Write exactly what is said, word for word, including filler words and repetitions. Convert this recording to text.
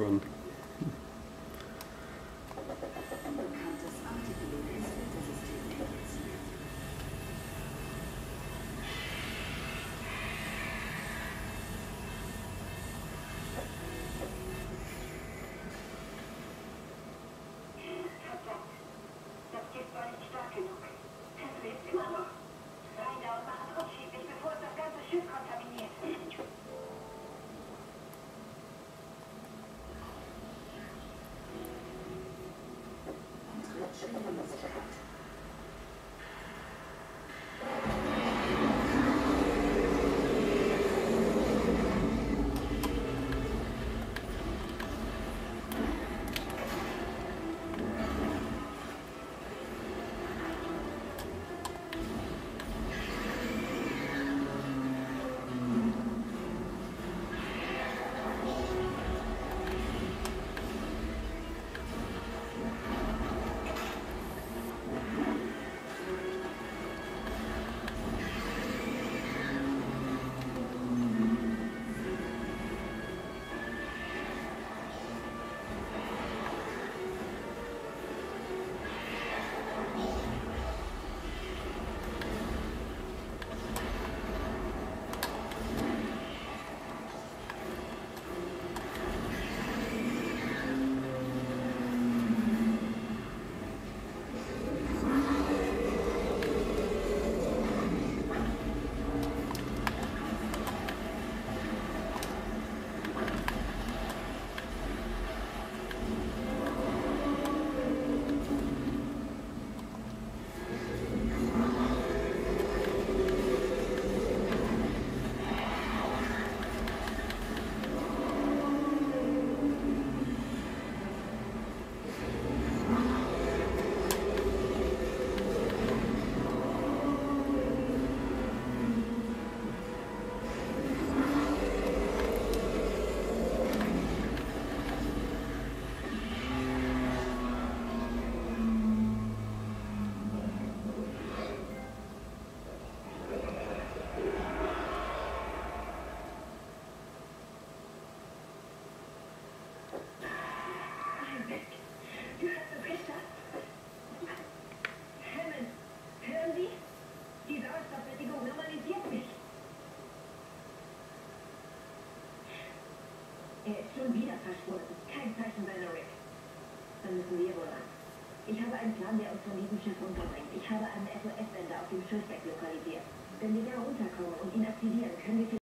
hören. Er ist schon wieder verschwunden. Kein Zeichen seiner Rick. Dann müssen wir wohl ran. Ich habe einen Plan, der uns von diesem Schiff runterbringt. Ich habe einen S O S-Sender auf dem Schiffsdeck lokalisiert. Wenn wir da runterkommen und ihn aktivieren, können wir